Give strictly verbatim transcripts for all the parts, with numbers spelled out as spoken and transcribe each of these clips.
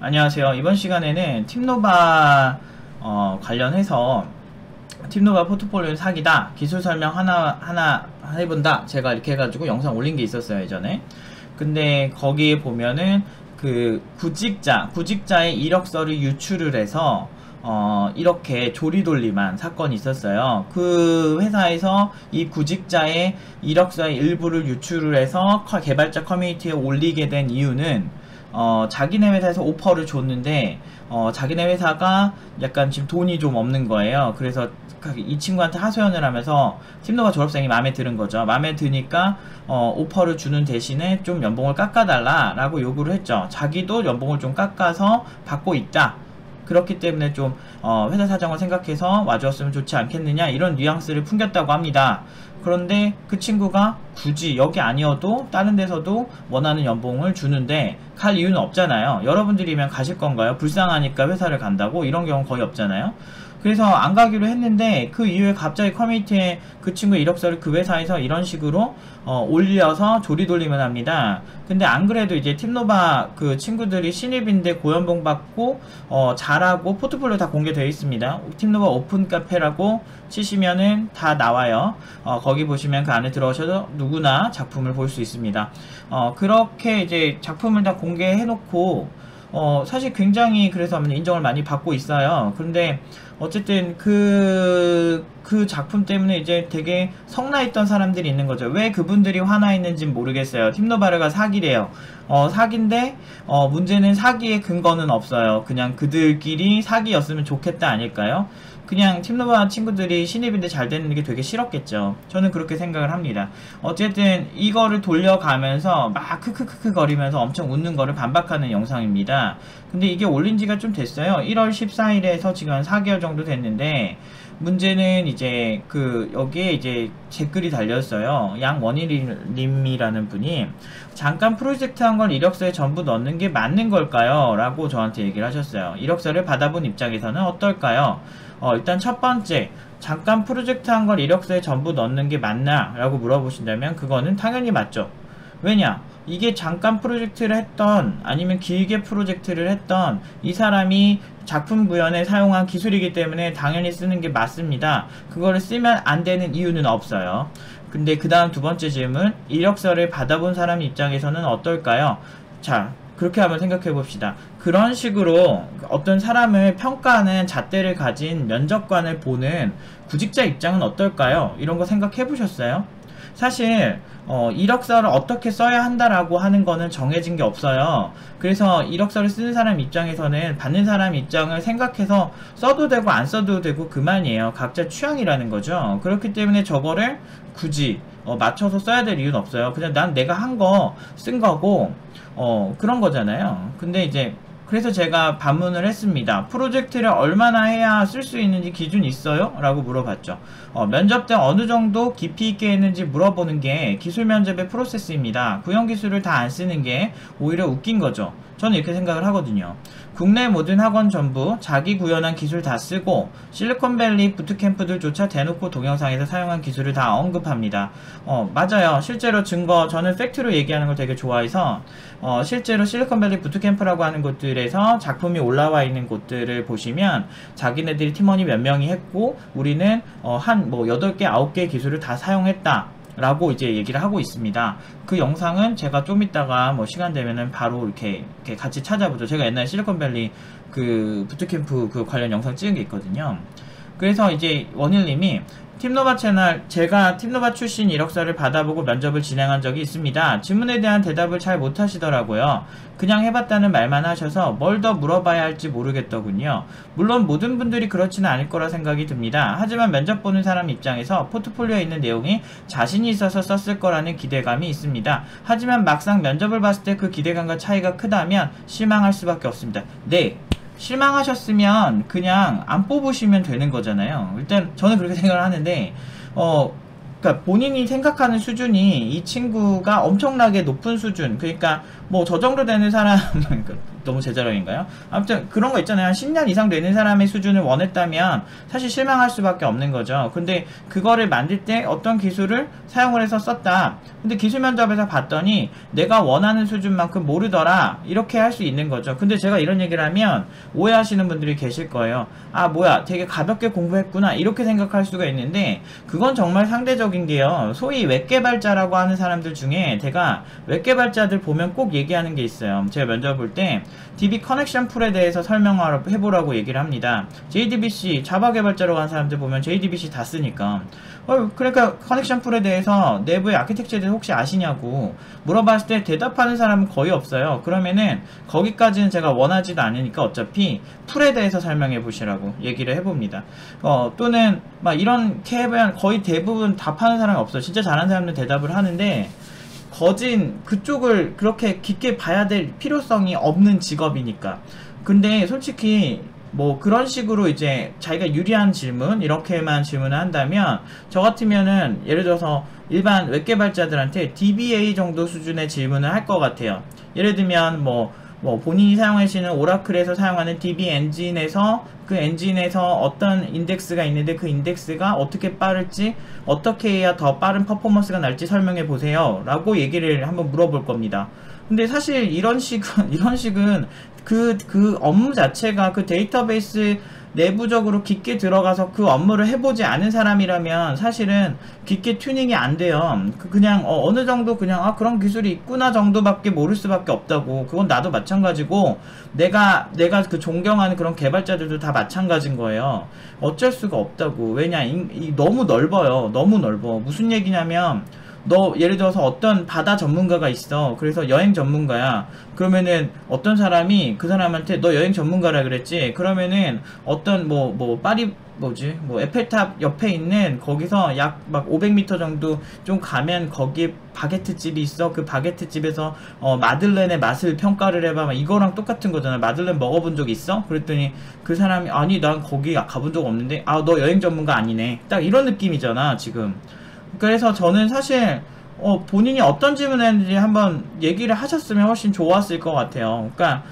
안녕하세요. 이번 시간에는 팀노바 어, 관련해서 팀노바 포트폴리오 사기다 기술 설명 하나 하나 해본다 제가 이렇게 해가지고 영상 올린 게 있었어요 예전에. 근데 거기에 보면은 그 구직자 구직자의 이력서를 유출을 해서 어 이렇게 조리돌림한 사건이 있었어요. 그 회사에서 이 구직자의 이력서의 일부를 유출을 해서 개발자 커뮤니티에 올리게 된 이유는 어, 자기네 회사에서 오퍼를 줬는데, 어, 자기네 회사가 약간 지금 돈이 좀 없는 거예요. 그래서 이 친구한테 하소연을 하면서 팀노바 졸업생이 마음에 드는 거죠. 마음에 드니까, 어, 오퍼를 주는 대신에 좀 연봉을 깎아달라 라고 요구를 했죠. 자기도 연봉을 좀 깎아서 받고 있다. 그렇기 때문에 좀, 어, 회사 사정을 생각해서 와주었으면 좋지 않겠느냐, 이런 뉘앙스를 풍겼다고 합니다. 그런데 그 친구가 굳이 여기 아니어도 다른 데서도 원하는 연봉을 주는데 갈 이유는 없잖아요. 여러분들이면 가실 건가요? 불쌍하니까 회사를 간다고? 이런 경우 거의 없잖아요. 그래서 안 가기로 했는데 그 이후에 갑자기 커뮤니티에 그 친구의 이력서를 그 회사에서 이런 식으로 어, 올려서 조리돌림을 합니다. 근데 안 그래도 이제 팀노바 그 친구들이 신입인데 고연봉 받고 어, 잘하고 포트폴리오 다 공개되어 있습니다. 팀노바 오픈 카페라고 치시면은 다 나와요. 어, 거기 보시면 그 안에 들어오셔서 누구나 작품을 볼 수 있습니다. 어, 그렇게 이제 작품을 다 공개해 놓고 어, 사실 굉장히 그래서 인정을 많이 받고 있어요. 그런데 어쨌든 그, 그 작품 때문에 이제 되게 성나있던 사람들이 있는 거죠. 왜 그분들이 화나 있는지는 모르겠어요. 팀노바르가 사기래요. 어, 사기인데, 어, 문제는 사기의 근거는 없어요. 그냥 그들끼리 사기였으면 좋겠다 아닐까요? 그냥 팀노바 친구들이 신입인데 잘 되는 게 되게 싫었겠죠. 저는 그렇게 생각을 합니다. 어쨌든 이거를 돌려가면서 막 크크크크 거리면서 엄청 웃는 거를 반박하는 영상입니다. 근데 이게 올린 지가 좀 됐어요. 일월 십사일에서 지금 한 사 개월 정도 됐는데, 문제는 이제 그 여기에 이제 댓글이 달렸어요. 양원일님이라는 분이 잠깐 프로젝트 한 걸 이력서에 전부 넣는 게 맞는 걸까요? 라고 저한테 얘기를 하셨어요. 이력서를 받아본 입장에서는 어떨까요? 어, 일단 첫 번째, 잠깐 프로젝트 한 걸 이력서에 전부 넣는 게 맞나? 라고 물어보신다면 그거는 당연히 맞죠. 왜냐? 이게 잠깐 프로젝트를 했던 아니면 길게 프로젝트를 했던 이 사람이 작품 구현에 사용한 기술이기 때문에 당연히 쓰는 게 맞습니다. 그거를 쓰면 안 되는 이유는 없어요. 근데 그 다음 두 번째 질문, 이력서를 받아본 사람 입장에서는 어떨까요? 자, 그렇게 한번 생각해 봅시다. 그런 식으로 어떤 사람을 평가하는 잣대를 가진 면접관을 보는 구직자 입장은 어떨까요? 이런 거 생각해 보셨어요? 사실 어, 이력서를 어떻게 써야 한다라고 하는 거는 정해진 게 없어요. 그래서 이력서를 쓰는 사람 입장에서는 받는 사람 입장을 생각해서 써도 되고 안 써도 되고 그만이에요. 각자 취향이라는 거죠. 그렇기 때문에 저거를 굳이 어, 맞춰서 써야 될 이유는 없어요. 그냥 난 내가 한 거 쓴 거고 어, 그런 거잖아요. 근데 이제 그래서 제가 반문을 했습니다. 프로젝트를 얼마나 해야 쓸 수 있는지 기준 있어요? 라고 물어봤죠. 어, 면접 때 어느 정도 깊이 있게 했는지 물어보는 게 기술 면접의 프로세스입니다. 구형 기술을 다 안 쓰는 게 오히려 웃긴 거죠. 저는 이렇게 생각을 하거든요. 국내 모든 학원 전부 자기 구현한 기술 다 쓰고 실리콘밸리 부트캠프들조차 대놓고 동영상에서 사용한 기술을 다 언급합니다. 어, 맞아요. 실제로 증거, 저는 팩트로 얘기하는 걸 되게 좋아해서 어, 실제로 실리콘밸리 부트캠프라고 하는 곳들에서 작품이 올라와 있는 곳들을 보시면 자기네들이 팀원이 몇 명이 했고 우리는 어, 한 뭐 여덟 개, 아홉 개의 기술을 다 사용했다 라고 이제 얘기를 하고 있습니다. 그 영상은 제가 좀 이따가 뭐 시간 되면은 바로 이렇게, 이렇게 같이 찾아보죠. 제가 옛날에 실리콘밸리 그 부트캠프 그 관련 영상 찍은 게 있거든요. 그래서 이제 원일님이 팀노바 채널, 제가 팀노바 출신 이력서를 받아보고 면접을 진행한 적이 있습니다. 질문에 대한 대답을 잘 못하시더라고요. 그냥 해봤다는 말만 하셔서 뭘 더 물어봐야 할지 모르겠더군요. 물론 모든 분들이 그렇지는 않을 거라 생각이 듭니다. 하지만 면접 보는 사람 입장에서 포트폴리오에 있는 내용이 자신이 있어서 썼을 거라는 기대감이 있습니다. 하지만 막상 면접을 봤을 때 그 기대감과 차이가 크다면 실망할 수밖에 없습니다. 네. 실망하셨으면 그냥 안 뽑으시면 되는 거잖아요. 일단 저는 그렇게 생각을 하는데 어 그러니까 본인이 생각하는 수준이 이 친구가 엄청나게 높은 수준, 그러니까 뭐 저 정도 되는 사람 너무 제 자랑인가요? 아무튼 그런 거 있잖아요. 한 십 년 이상 되는 사람의 수준을 원했다면 사실 실망할 수밖에 없는 거죠. 근데 그거를 만들 때 어떤 기술을 사용을 해서 썼다. 근데 기술 면접에서 봤더니 내가 원하는 수준만큼 모르더라. 이렇게 할 수 있는 거죠. 근데 제가 이런 얘기를 하면 오해하시는 분들이 계실 거예요. 아 뭐야 되게 가볍게 공부했구나 이렇게 생각할 수가 있는데 그건 정말 상대적인 게요. 소위 웹개발자라고 하는 사람들 중에 제가 웹개발자들 보면 꼭 얘기하는 게 있어요. 제가 면접 볼 때 디비 커넥션 풀에 대해서 설명을 해보라고 얘기를 합니다. 제이디비씨 자바 개발자라고 하는 사람들 보면 제이디비씨 다 쓰니까 어, 그러니까 커넥션 풀에 대해서 내부의 아키텍처에 대해서 혹시 아시냐고 물어봤을 때 대답하는 사람은 거의 없어요. 그러면은 거기까지는 제가 원하지도 않으니까 어차피 풀에 대해서 설명해 보시라고 얘기를 해봅니다. 어, 또는 막 이렇게 하면 거의 대부분 답하는 사람이 없어요. 진짜 잘하는 사람들은 대답을 하는데 거진 그쪽을 그렇게 깊게 봐야 될 필요성이 없는 직업이니까. 근데 솔직히 뭐 그런 식으로 이제 자기가 유리한 질문 이렇게만 질문을 한다면 저 같으면은 예를 들어서 일반 웹개발자들한테 디비에이 정도 수준의 질문을 할 것 같아요. 예를 들면 뭐 뭐 본인이 사용하시는 오라클에서 사용하는 디비 엔진에서 그 엔진에서 어떤 인덱스가 있는데 그 인덱스가 어떻게 빠를지 어떻게 해야 더 빠른 퍼포먼스가 날지 설명해 보세요 라고 얘기를 한번 물어볼 겁니다. 근데 사실 이런 식은 이런 식은 그, 그 업무 자체가 그 데이터베이스 내부적으로 깊게 들어가서 그 업무를 해보지 않은 사람이라면 사실은 깊게 튜닝이 안 돼요. 그냥 어, 어느 정도 그냥 아 그런 기술이 있구나 정도밖에 모를 수밖에 없다고. 그건 나도 마찬가지고 내가 내가 그 존경하는 그런 개발자들도 다 마찬가지인 거예요. 어쩔 수가 없다고. 왜냐 이, 이 너무 넓어요. 너무 넓어. 무슨 얘기냐면 너 예를 들어서 어떤 바다 전문가가 있어. 그래서 여행 전문가야. 그러면은 어떤 사람이 그 사람한테 너 여행 전문가라 그랬지. 그러면은 어떤 뭐 뭐 파리 뭐지 뭐 에펠탑 옆에 있는 거기서 약 막 오백 미터 정도 좀 가면 거기에 바게트 집이 있어. 그 바게트 집에서 어 마들렌의 맛을 평가를 해봐. 막 이거랑 똑같은 거잖아. 마들렌 먹어본 적 있어? 그랬더니 그 사람이 아니 난 거기 가본 적 없는데 아 너 여행 전문가 아니네. 딱 이런 느낌이잖아 지금. 그래서 저는 사실 어, 본인이 어떤 질문을 했는지 한번 얘기를 하셨으면 훨씬 좋았을 것 같아요. 그러니까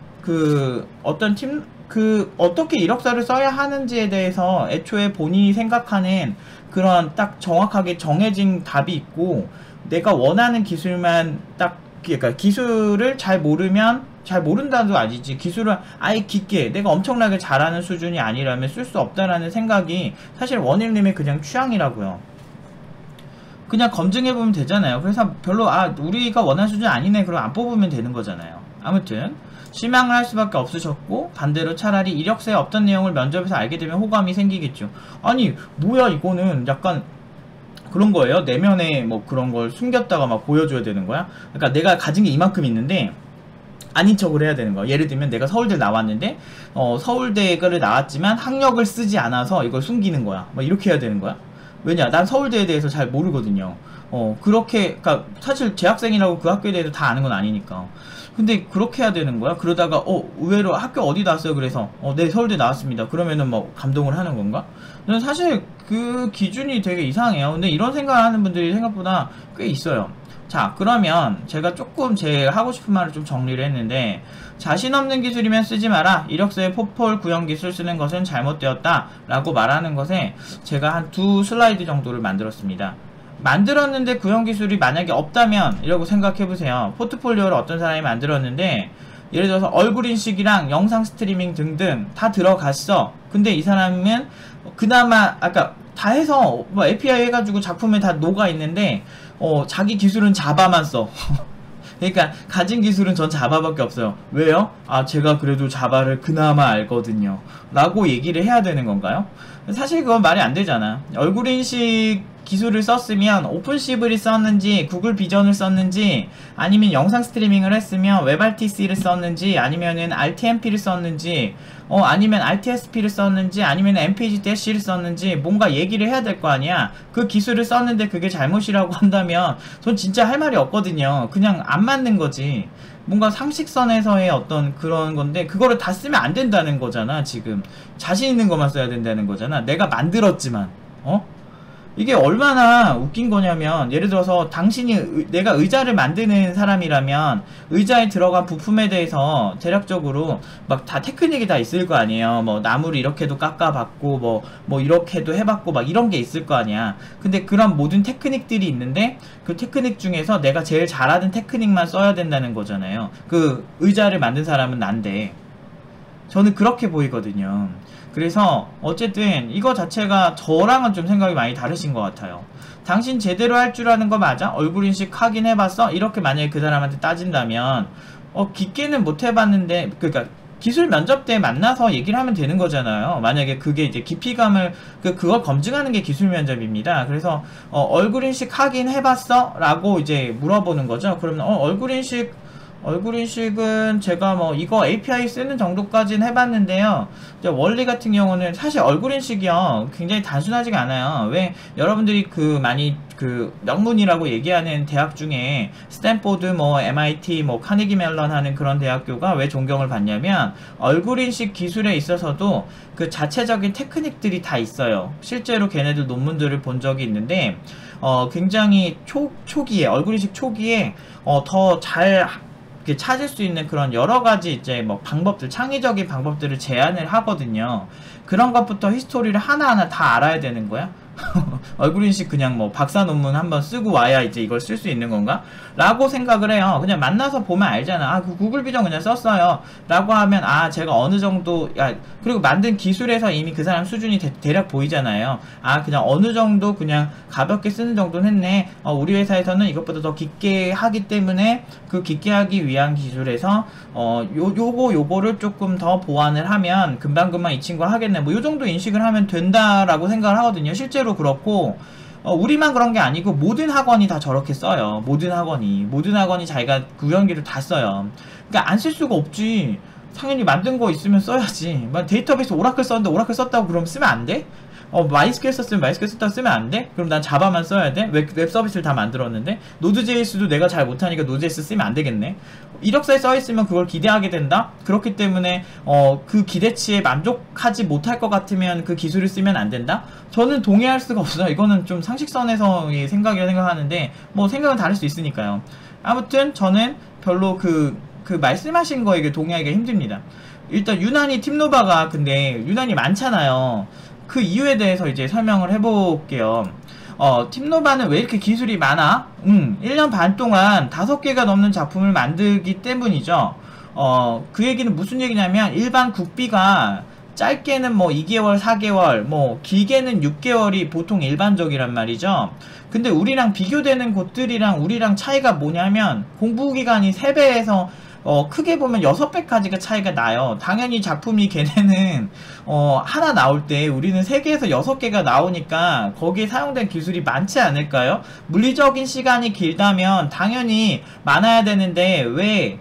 그 어떤 팀 그 어떻게 이력서를 써야 하는지에 대해서 애초에 본인이 생각하는 그런 딱 정확하게 정해진 답이 있고 내가 원하는 기술만 딱 그러니까 기술을 잘 모르면 잘 모른다도 아니지 기술을 아예 깊게 내가 엄청나게 잘하는 수준이 아니라면 쓸 수 없다라는 생각이 사실 원일님의 그냥 취향이라고요. 그냥 검증해보면 되잖아요. 그래서 별로 아 우리가 원하는 수준 아니네 그럼 안 뽑으면 되는 거잖아요. 아무튼 실망을 할 수밖에 없으셨고 반대로 차라리 이력서에 없던 내용을 면접에서 알게 되면 호감이 생기겠죠. 아니 뭐야 이거는 약간 그런 거예요. 내면에 뭐 그런 걸 숨겼다가 막 보여줘야 되는 거야. 그러니까 내가 가진 게 이만큼 있는데 아닌 척을 해야 되는 거야. 예를 들면 내가 서울대 나왔는데 어 서울대를 나왔지만 학력을 쓰지 않아서 이걸 숨기는 거야. 막 이렇게 해야 되는 거야. 왜냐 난 서울대에 대해서 잘 모르거든요. 어 그렇게 그니까 사실 재학생이라고 그 학교에 대해서 다 아는 건 아니니까. 근데 그렇게 해야 되는 거야? 그러다가 어 의외로 학교 어디 나왔어요? 그래서 어 네 서울대 나왔습니다. 그러면은 뭐 감동을 하는 건가? 저는 사실 그 기준이 되게 이상해요. 근데 이런 생각을 하는 분들이 생각보다 꽤 있어요. 자 그러면 제가 조금 제 하고 싶은 말을 좀 정리를 했는데 자신 없는 기술이면 쓰지 마라. 이력서에 포폴 구형 기술 쓰는 것은 잘못되었다 라고 말하는 것에 제가 한 두 슬라이드 정도를 만들었습니다. 만들었는데 구형 기술이 만약에 없다면 이라고 생각해보세요. 포트폴리오를 어떤 사람이 만들었는데 예를 들어서 얼굴 인식이랑 영상 스트리밍 등등 다 들어갔어. 근데 이 사람은 그나마 아까 다 해서 뭐 에이피아이 해가지고 작품에 다 녹아있는데 어 자기 기술은 자바만 써. 그러니까 가진 기술은 전 자바밖에 없어요. 왜요? 아 제가 그래도 자바를 그나마 알거든요 라고 얘기를 해야 되는 건가요? 사실 그건 말이 안 되잖아. 얼굴인식 기술을 썼으면 오픈시블이 썼는지 구글 비전을 썼는지 아니면 영상 스트리밍을 했으면 웹알티씨를 썼는지 아니면은 알티엠피를 썼는지 어 아니면 알티에스피를 썼는지 아니면 엠피지-를 썼는지 뭔가 얘기를 해야 될 거 아니야. 그 기술을 썼는데 그게 잘못이라고 한다면 전 진짜 할 말이 없거든요. 그냥 안 맞는 거지. 뭔가 상식선에서의 어떤 그런 건데 그거를 다 쓰면 안 된다는 거잖아. 지금 자신 있는 것만 써야 된다는 거잖아. 내가 만들었지만 어? 이게 얼마나 웃긴 거냐면, 예를 들어서 당신이 의, 내가 의자를 만드는 사람이라면 의자에 들어간 부품에 대해서 대략적으로 막 다 테크닉이 다 있을 거 아니에요. 뭐 나무를 이렇게도 깎아봤고 뭐 뭐 이렇게도 해봤고 막 이런 게 있을 거 아니야. 근데 그런 모든 테크닉들이 있는데 그 테크닉 중에서 내가 제일 잘하는 테크닉만 써야 된다는 거잖아요. 그 의자를 만든 사람은 난데. 저는 그렇게 보이거든요. 그래서 어쨌든 이거 자체가 저랑은 좀 생각이 많이 다르신 것 같아요. 당신 제대로 할 줄 아는 거 맞아? 얼굴 인식 확인 해봤어? 이렇게 만약에 그 사람한테 따진다면 어 깊게는 못 해봤는데, 그러니까 기술 면접 때 만나서 얘기를 하면 되는 거잖아요. 만약에 그게 이제 깊이감을 그 그걸 검증하는 게 기술 면접입니다. 그래서 어, 얼굴 인식 확인 해봤어? 라고 이제 물어보는 거죠. 그러면 어, 얼굴 인식 얼굴 인식은 제가 뭐 이거 에이피아이 쓰는 정도까지는 해봤는데요. 원리 같은 경우는 사실 얼굴 인식이요 굉장히 단순하지가 않아요. 왜 여러분들이 그 많이 그 명문이라고 얘기하는 대학 중에 스탠포드 뭐 엠아이티 뭐 카네기 멜런 하는 그런 대학교가 왜 존경을 받냐면 얼굴 인식 기술에 있어서도 그 자체적인 테크닉들이 다 있어요. 실제로 걔네들 논문들을 본 적이 있는데 어 굉장히 초 초기에 얼굴 인식 초기에 어 더 잘 찾을 수 있는 그런 여러 가지 이제 뭐 방법들, 창의적인 방법들을 제안을 하거든요. 그런 것부터 히스토리를 하나하나 다 알아야 되는 거야? 얼굴 인식 그냥 뭐 박사 논문 한번 쓰고 와야 이제 이걸 쓸 수 있는 건가? 라고 생각을 해요. 그냥 만나서 보면 알잖아. 아, 그 구글 비전 그냥 썼어요. 라고 하면, 아, 제가 어느 정도, 야, 그리고 만든 기술에서 이미 그 사람 수준이 대, 대략 보이잖아요. 아, 그냥 어느 정도 그냥 가볍게 쓰는 정도는 했네. 어, 우리 회사에서는 이것보다 더 깊게 하기 때문에 그 깊게 하기 위한 기술에서, 어, 요, 요거, 요거를 조금 더 보완을 하면 금방금방 이 친구가 하겠네. 뭐, 요 정도 인식을 하면 된다라고 생각을 하거든요. 실제로 그렇고, 어, 우리만 그런 게 아니고 모든 학원이 다 저렇게 써요. 모든 학원이 모든 학원이 자기가 구현기를 다 써요. 그러니까 안 쓸 수가 없지. 당연히 만든 거 있으면 써야지. 데이터베이스 오라클 썼는데 오라클 썼다고 그럼 쓰면 안 돼? 어, 마이스큐엘 썼으면 마이스큐엘 썼다고 쓰면 안 돼? 그럼 난 자바만 써야 돼? 웹, 웹 서비스를 다 만들었는데? 노드제이에스도 내가 잘 못하니까 노드제이에스 쓰면 안 되겠네? 이력서에 써있으면 그걸 기대하게 된다? 그렇기 때문에, 어, 그 기대치에 만족하지 못할 것 같으면 그 기술을 쓰면 안 된다? 저는 동의할 수가 없어요. 이거는 좀 상식선에서의 생각이라 생각하는데, 뭐 생각은 다를 수 있으니까요. 아무튼, 저는 별로 그, 그 말씀하신 거에 동의하기가 힘듭니다. 일단, 유난히 팀노바가 근데, 유난히 많잖아요. 그 이유에 대해서 이제 설명을 해볼게요. 어, 팀노바는 왜 이렇게 기술이 많아? 음, 일 년 반 동안 다섯 개가 넘는 작품을 만들기 때문이죠. 어, 그 얘기는 무슨 얘기냐면, 일반 국비가 짧게는 뭐 이 개월, 사 개월, 뭐 길게는 육 개월이 보통 일반적이란 말이죠. 근데 우리랑 비교되는 곳들이랑 우리랑 차이가 뭐냐면, 공부기간이 세 배에서 어, 크게 보면 여섯 배까지가 차이가 나요. 당연히 작품이 걔네는, 어, 하나 나올 때 우리는 세 개에서 여섯 개가 나오니까 거기에 사용된 기술이 많지 않을까요? 물리적인 시간이 길다면 당연히 많아야 되는데, 왜?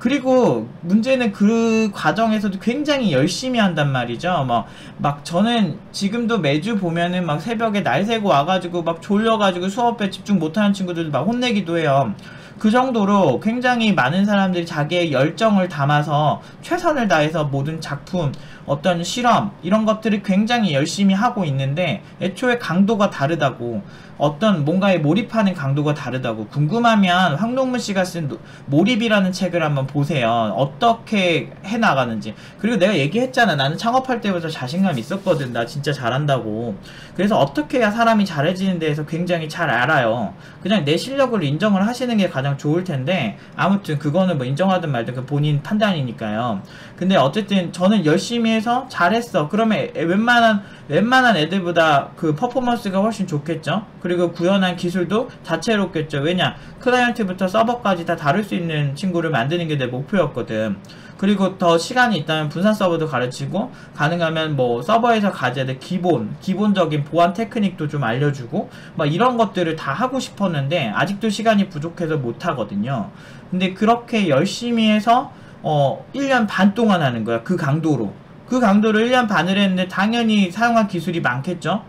그리고 문제는 그 과정에서도 굉장히 열심히 한단 말이죠. 뭐, 막 저는 지금도 매주 보면은 막 새벽에 날 새고 와가지고 막 졸려가지고 수업에 집중 못하는 친구들 막 혼내기도 해요. 그 정도로 굉장히 많은 사람들이 자기의 열정을 담아서 최선을 다해서 모든 작품, 어떤 실험 이런 것들을 굉장히 열심히 하고 있는데 애초에 강도가 다르다고, 어떤 뭔가에 몰입하는 강도가 다르다고. 궁금하면 황동문 씨가 쓴 몰입이라는 책을 한번 보세요. 어떻게 해나가는지. 그리고 내가 얘기했잖아. 나는 창업할 때부터 자신감 있었거든. 나 진짜 잘한다고. 그래서 어떻게 해야 사람이 잘해지는 데에서 굉장히 잘 알아요. 그냥 내 실력을 인정을 하시는 게 가장 좋을 텐데, 아무튼 그거는 뭐 인정하든 말든 그 본인 판단이니까요. 근데 어쨌든 저는 열심히 해서 잘했어. 그러면 웬만한 웬만한 애들보다 그 퍼포먼스가 훨씬 좋겠죠. 그리고 구현한 기술도 다채롭겠죠. 왜냐, 클라이언트부터 서버까지 다 다룰 수 있는 친구를 만드는 게 내 목표였거든. 그리고 더 시간이 있다면 분산 서버도 가르치고, 가능하면 뭐 서버에서 가져야 될 기본 기본적인 보안 테크닉도 좀 알려주고, 막 이런 것들을 다 하고 싶었는데 아직도 시간이 부족해서 못하거든요. 근데 그렇게 열심히 해서 어 일 년 반 동안 하는 거야. 그 강도로 그 강도로 일 년 반을 했는데 당연히 사용한 기술이 많겠죠.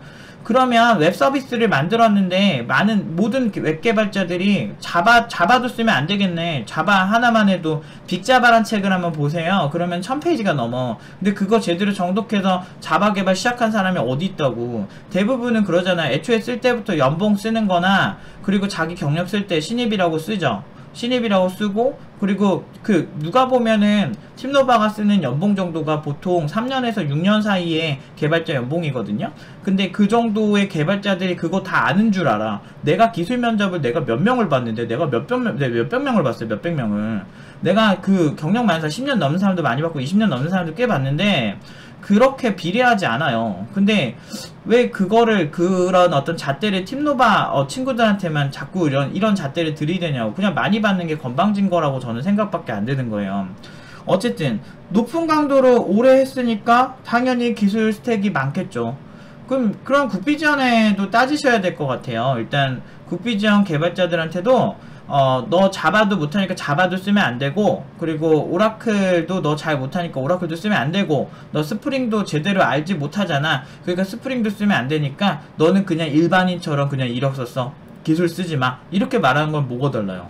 그러면 웹 서비스를 만들었는데 많은 모든 웹 개발자들이 자바 자바도 쓰면 안 되겠네. 자바 하나만 해도 빅자바란 책을 한번 보세요. 그러면 천 페이지가 넘어. 근데 그거 제대로 정독해서 자바 개발 시작한 사람이 어디 있다고. 대부분은 그러잖아. 애초에 쓸 때부터 연봉 쓰는 거나 그리고 자기 경력 쓸 때 신입이라고 쓰죠. 신입이라고 쓰고, 그리고 그 누가 보면은 팀노바가 쓰는 연봉 정도가 보통 삼 년에서 육 년 사이에 개발자 연봉이거든요. 근데 그 정도의 개발자들이 그거 다 아는 줄 알아. 내가 기술 면접을 내가 몇 명을 봤는데, 내가 몇백 명, 몇백 명을 봤어요. 몇백 명을. 내가 그 경력 많은 사람, 십 년 넘는 사람도 많이 봤고 이십 년 넘는 사람도 꽤 봤는데 그렇게 비례하지 않아요. 근데 왜 그거를, 그런 어떤 잣대를 팀노바 어, 친구들한테만 자꾸 이런 이런 잣대를 들이대냐고. 그냥 많이 받는 게 건방진 거라고 저는 생각밖에 안 되는 거예요. 어쨌든 높은 강도로 오래 했으니까 당연히 기술 스택이 많겠죠. 그럼 그런 국비지원에도 따지셔야 될 것 같아요. 일단 국비지원 개발자들한테도 어, 너 자바도 못하니까 자바도 쓰면 안 되고, 그리고 오라클도 너 잘 못하니까 오라클도 쓰면 안 되고, 너 스프링도 제대로 알지 못하잖아. 그러니까 스프링도 쓰면 안 되니까 너는 그냥 일반인처럼 그냥 이력서 써. 기술 쓰지 마. 이렇게 말하는 건 뭐가 달라요?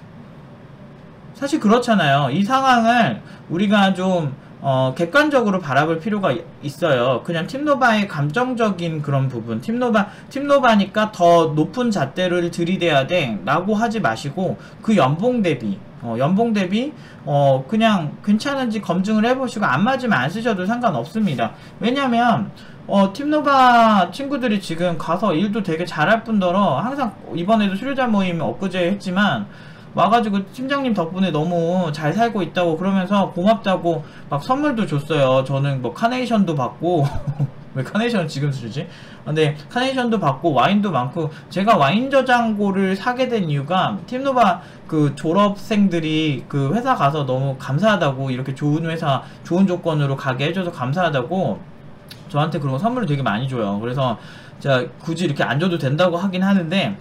사실 그렇잖아요. 이 상황을 우리가 좀 어, 객관적으로 바라볼 필요가 있어요. 그냥 팀노바의 감정적인 그런 부분, 팀노바, 팀노바니까 더 높은 잣대를 들이대야 돼 라고 하지 마시고, 그 연봉 대비, 어, 연봉 대비, 어, 그냥 괜찮은지 검증을 해보시고, 안 맞으면 안 쓰셔도 상관없습니다. 왜냐면, 어, 팀노바 친구들이 지금 가서 일도 되게 잘할 뿐더러, 항상 이번에도 수료자 모임 엊그제 했지만, 와가지고 팀장님 덕분에 너무 잘 살고 있다고 그러면서 고맙다고 막 선물도 줬어요. 저는 뭐 카네이션도 받고 왜 카네이션을 지금 주지? 근데 카네이션도 받고 와인도 많고, 제가 와인 저장고를 사게 된 이유가 팀노바 그 졸업생들이 그 회사 가서 너무 감사하다고, 이렇게 좋은 회사 좋은 조건으로 가게 해줘서 감사하다고 저한테 그런 선물을 되게 많이 줘요. 그래서 제가 굳이 이렇게 안 줘도 된다고 하긴 하는데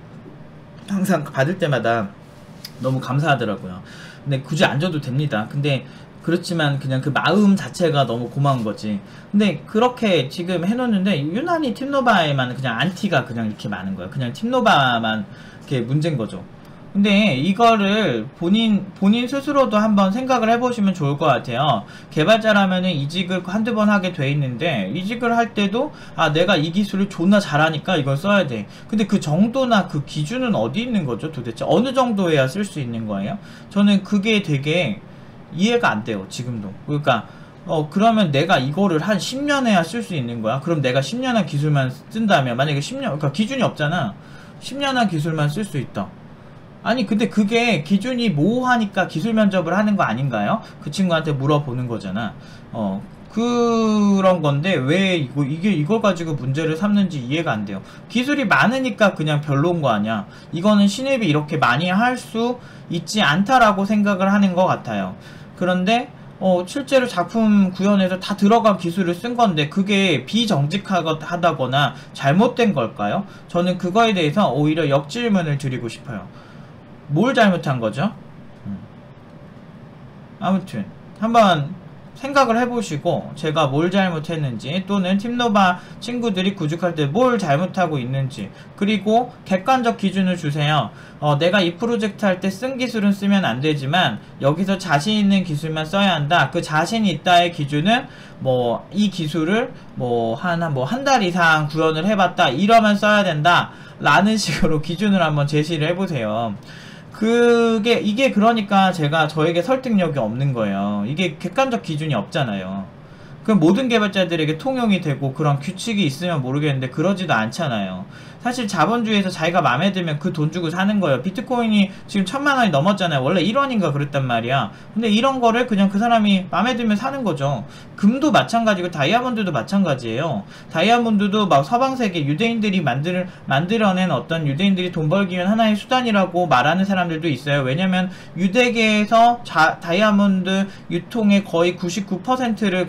항상 받을 때마다 너무 감사하더라고요. 근데 굳이 안 줘도 됩니다. 근데 그렇지만 그냥 그 마음 자체가 너무 고마운 거지. 근데 그렇게 지금 해놓는데 유난히 팀노바에만 그냥 안티가 그냥 이렇게 많은 거예요. 그냥 팀노바만 이렇게 문제인 거죠. 근데 이거를 본인 본인 스스로도 한번 생각을 해보시면 좋을 것 같아요. 개발자라면은 이직을 한두 번 하게 돼 있는데, 이직을 할 때도 아 내가 이 기술을 존나 잘하니까 이걸 써야 돼. 근데 그 정도나 그 기준은 어디 있는 거죠 도대체? 어느 정도 해야 쓸 수 있는 거예요? 저는 그게 되게 이해가 안 돼요 지금도. 그러니까 어 그러면 내가 이거를 한 십 년 해야 쓸 수 있는 거야? 그럼 내가 십 년 한 기술만 쓴다면, 만약에 십 년, 그러니까 기준이 없잖아. 십 년 한 기술만 쓸 수 있다. 아니 근데 그게 기준이 모호하니까 기술 면접을 하는 거 아닌가요? 그 친구한테 물어보는 거잖아. 어 그런 건데 왜 이거 이게 이걸 가지고 문제를 삼는지 이해가 안 돼요. 기술이 많으니까 그냥 별로인 거 아니야. 이거는 신입이 이렇게 많이 할 수 있지 않다라고 생각을 하는 것 같아요. 그런데 어, 실제로 작품 구현에서 다 들어간 기술을 쓴 건데 그게 비정직하다거나 잘못된 걸까요? 저는 그거에 대해서 오히려 역질문을 드리고 싶어요. 뭘 잘못한 거죠? 음. 아무튼 한번 생각을 해보시고 제가 뭘 잘못했는지, 또는 팀노바 친구들이 구직할 때 뭘 잘못하고 있는지, 그리고 객관적 기준을 주세요. 어, 내가 이 프로젝트 할 때 쓴 기술은 쓰면 안 되지만 여기서 자신 있는 기술만 써야 한다. 그 자신 있다의 기준은 뭐 이 기술을 뭐 한 뭐 한 달 이상 구현을 해봤다, 이러면 써야 된다 라는 식으로 기준을 한번 제시를 해보세요. 그게 이게 그러니까 제가 저에게 설득력이 없는 거예요. 이게 객관적 기준이 없잖아요. 그럼 모든 개발자들에게 통용이 되고 그런 규칙이 있으면 모르겠는데 그러지도 않잖아요. 사실 자본주의에서 자기가 마음에 들면 그 돈 주고 사는 거예요. 비트코인이 지금 천만 원이 넘었잖아요. 원래 일 원인가 그랬단 말이야. 근데 이런 거를 그냥 그 사람이 마음에 들면 사는 거죠. 금도 마찬가지고 다이아몬드도 마찬가지예요. 다이아몬드도 막 서방세계 유대인들이 만들, 만들어낸 어떤 유대인들이 돈 벌기 위한 하나의 수단이라고 말하는 사람들도 있어요. 왜냐면 유대계에서 자, 다이아몬드 유통의 거의 구십구 퍼센트를 거의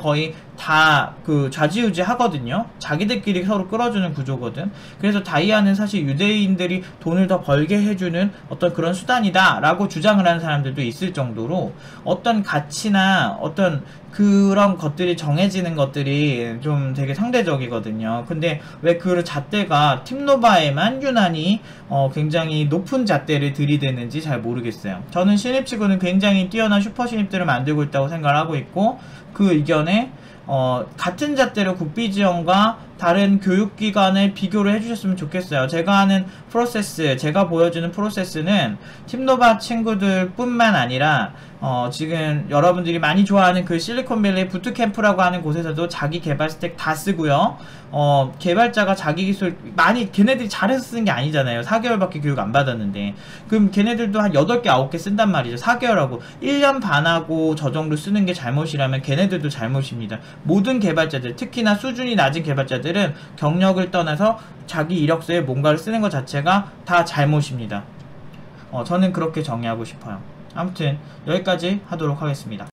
다 그 좌지우지 하거든요. 자기들끼리 서로 끌어주는 구조거든. 그래서 다이아는 사실 유대인들이 돈을 더 벌게 해주는 어떤 그런 수단이다 라고 주장을 하는 사람들도 있을 정도로 어떤 가치나 어떤 그런 것들이 정해지는 것들이 좀 되게 상대적이거든요. 근데 왜 그 잣대가 팀노바에만 유난히 어 굉장히 높은 잣대를 들이대는지 잘 모르겠어요. 저는 신입치고는 굉장히 뛰어난 슈퍼 신입들을 만들고 있다고 생각을 하고 있고, 그 의견에 어, 같은 잣대로 국비지원과 다른 교육기관을 비교를 해주셨으면 좋겠어요. 제가 하는 프로세스, 제가 보여주는 프로세스는 팀노바 친구들 뿐만 아니라 어, 지금 여러분들이 많이 좋아하는 그 실리콘밸리 부트캠프라고 하는 곳에서도 자기 개발 스택 다 쓰고요. 어, 개발자가 자기 기술 많이 걔네들이 잘해서 쓰는 게 아니잖아요. 사 개월밖에 교육 안 받았는데. 그럼 걔네들도 한 여덟 개 아홉 개 쓴단 말이죠. 사 개월하고 일 년 반하고 저 정도 쓰는 게 잘못이라면 걔네들도 잘못입니다. 모든 개발자들, 특히나 수준이 낮은 개발자들은 경력을 떠나서 자기 이력서에 뭔가를 쓰는 것 자체가 다 잘못입니다. 어, 저는 그렇게 정의하고 싶어요. 아무튼 여기까지 하도록 하겠습니다.